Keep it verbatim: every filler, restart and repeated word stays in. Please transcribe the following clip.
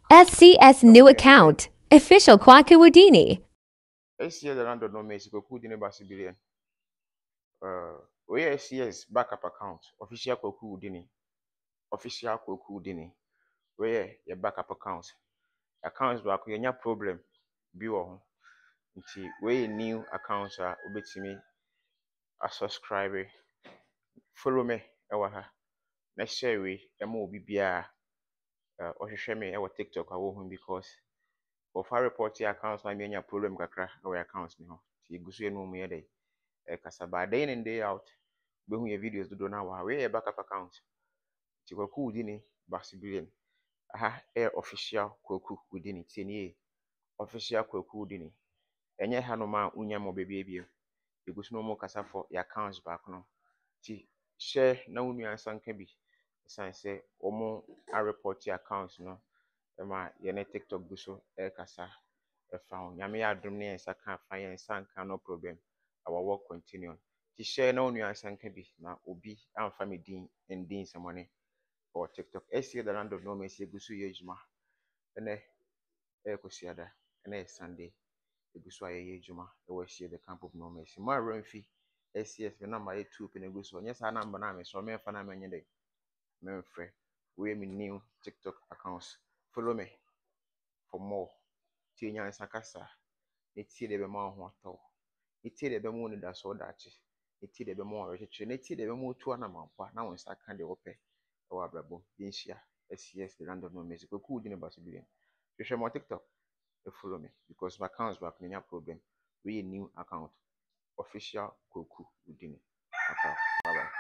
S C S new account. Official Kwaku Houdini. S C S rando no Mexico Houdini Basibilian. Uh, we S C S backup account. Official Kwaku Houdini. Official Kwaku Houdini. We your backup account. Accounts back we any problem. Be on. Nti we new accounts are obetimi a subscriber. Follow me. Ewa ha. Na share we. Emo obi bia. Uh, or share me. Ewa TikTok. I will because. Of our report your accounts, I mean your problem kakra our accounts ni ho. Ti gusu enu mu yede. E kasa ba day in day out. Be hu your videos do na wa we backup account. Ti Kwaku Houdini Basibilian. Aha air official Kwaku Houdini tienie. Official Kwaku Houdini. Enye ha no ma unya mo bebe ebie. E gusu no mo kasa for your accounts back no. Ti share na unu ansanka bi. San say omo a report your accounts no. Ema yene TikTok guso e kasa e found nyame adom ne ensa kan fa yen sanka no problem our work continue ti share na onu ansanka bi na obi amfa me din endin samone or TikTok e see the random no me see guso ye juma ene e kosiada ene Sunday e guso aye ye juma e we see the camp of no me see ma remfi S C S me number e two pe ne guso nya sa number na me so me fa na me nye de me mfre we me new TikTok accounts follow me for more. Tinya sakasa. Eti de be ma ho ato. Eti de be mo ni da so dachi. Eti de be mo re cheche. Eti de be mo tu ana mampa na won saka de ope. E wa brabo. Binshia. S C S the random no music. Kwaku Houdini Basibilian. Share my TikTok. You follow me because my accounts back no problem. We a new account. Official Kwaku Houdini account. Bye bye.